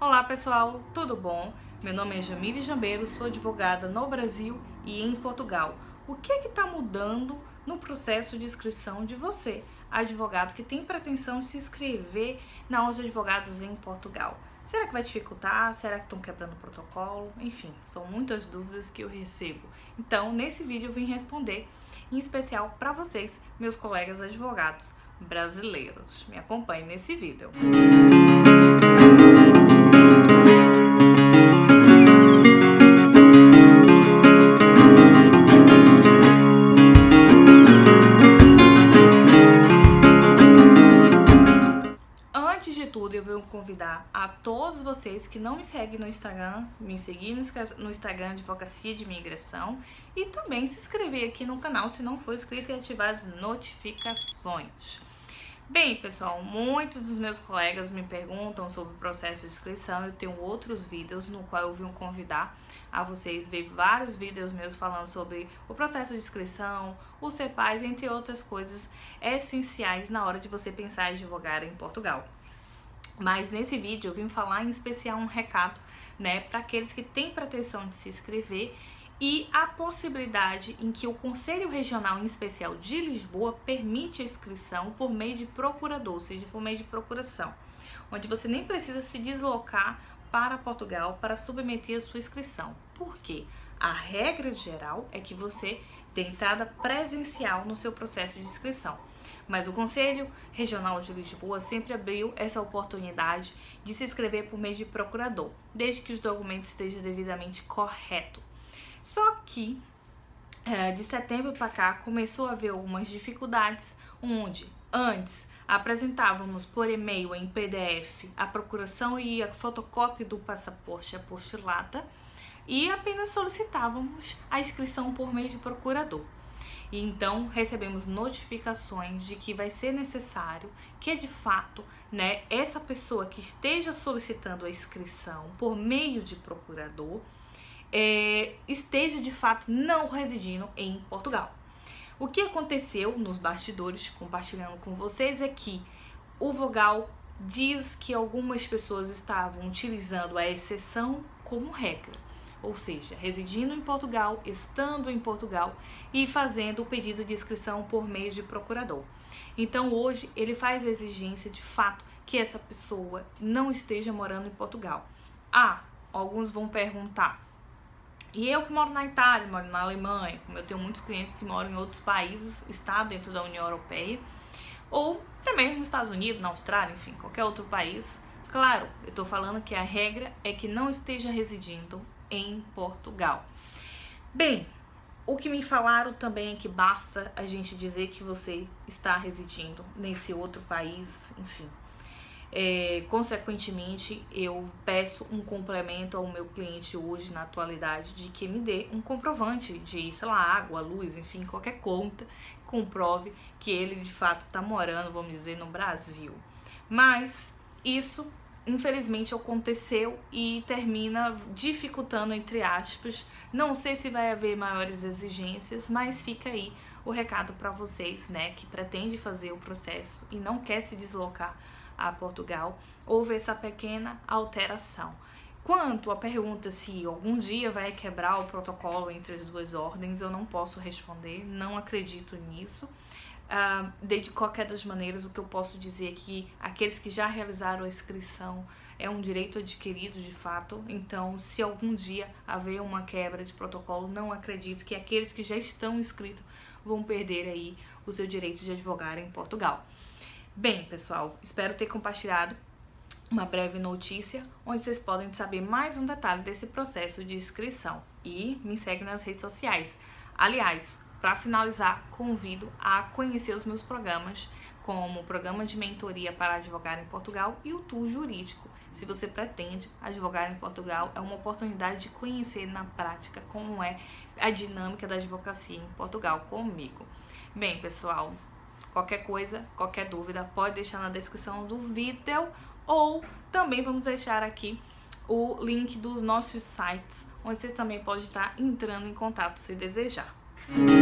Olá pessoal, tudo bom? Meu nome é Jamile Jambeiro, sou advogada no Brasil e em Portugal. O que está mudando no processo de inscrição de você, advogado que tem pretensão de se inscrever na Ordem de Advogados em Portugal? Será que vai dificultar? Será que estão quebrando o protocolo? Enfim, são muitas dúvidas que eu recebo. Então, nesse vídeo eu vim responder, em especial para vocês, meus colegas advogados brasileiros. Me acompanhe nesse vídeo. Antes de tudo, eu vou convidar a todos vocês que não me seguem no Instagram, me seguir no Instagram Advocacia de Imigração e também se inscrever aqui no canal se não for inscrito e ativar as notificações. Bem, pessoal, muitos dos meus colegas me perguntam sobre o processo de inscrição. Eu tenho outros vídeos no qual eu vim convidar a vocês ver vários vídeos meus falando sobre o processo de inscrição, o CEPAS, entre outras coisas essenciais na hora de você pensar em advogar em Portugal. Mas nesse vídeo eu vim falar em especial um recado, para aqueles que têm pretensão de se inscrever e a possibilidade em que o Conselho Regional em especial de Lisboa permite a inscrição por meio de procurador, ou seja, por meio de procuração, onde você nem precisa se deslocar para Portugal para submeter a sua inscrição. Por quê? A regra geral é que você tem entrada presencial no seu processo de inscrição. Mas o Conselho Regional de Lisboa sempre abriu essa oportunidade de se inscrever por meio de procurador, desde que os documentos estejam devidamente corretos. Só que de setembro para cá começou a haver algumas dificuldades, onde antes apresentávamos por e-mail em PDF a procuração e a fotocópia do passaporte apostilada e apenas solicitávamos a inscrição por meio de procurador. E então recebemos notificações de que vai ser necessário que de fato, essa pessoa que esteja solicitando a inscrição por meio de procurador esteja de fato não residindo em Portugal. O que aconteceu nos bastidores, compartilhando com vocês, é que o Vogal diz que algumas pessoas estavam utilizando a exceção como regra, ou seja, residindo em Portugal, estando em Portugal e fazendo o pedido de inscrição por meio de procurador. Então hoje ele faz a exigência de fato que essa pessoa não esteja morando em Portugal. Alguns vão perguntar: e eu que moro na Itália, moro na Alemanha, como eu tenho muitos clientes que moram em outros países, está dentro da União Europeia, ou também nos Estados Unidos, na Austrália, enfim, qualquer outro país. Claro, eu estou falando que a regra é que não esteja residindo em Portugal. Bem, o que me falaram também é que basta a gente dizer que você está residindo nesse outro país, enfim. Consequentemente, eu peço um complemento ao meu cliente hoje, na atualidade, de que me dê um comprovante de, sei lá, água, luz, enfim, qualquer conta que comprove que ele de fato está morando, vamos dizer, no Brasil. Mas isso, infelizmente, aconteceu e termina dificultando, entre aspas. Não sei se vai haver maiores exigências, mas fica aí o recado para vocês, que pretende fazer o processo e não quer se deslocar a Portugal. Houve essa pequena alteração. Quanto à pergunta se algum dia vai quebrar o protocolo entre as duas ordens, eu não posso responder, não acredito nisso. De qualquer das maneiras, o que eu posso dizer é que aqueles que já realizaram a inscrição é um direito adquirido de fato. Então, se algum dia haver uma quebra de protocolo, não acredito que aqueles que já estão inscritos vão perder aí o seu direito de advogar em Portugal. Bem, pessoal, espero ter compartilhado uma breve notícia onde vocês podem saber mais um detalhe desse processo de inscrição. E me segue nas redes sociais. Aliás, para finalizar, convido a conhecer os meus programas, como o programa de mentoria para advogar em Portugal e o tour jurídico. Se você pretende advogar em Portugal, é uma oportunidade de conhecer na prática como é a dinâmica da advocacia em Portugal comigo. Bem, pessoal, qualquer coisa, qualquer dúvida, pode deixar na descrição do vídeo, ou também vamos deixar aqui o link dos nossos sites, onde vocês também podem estar entrando em contato se desejar.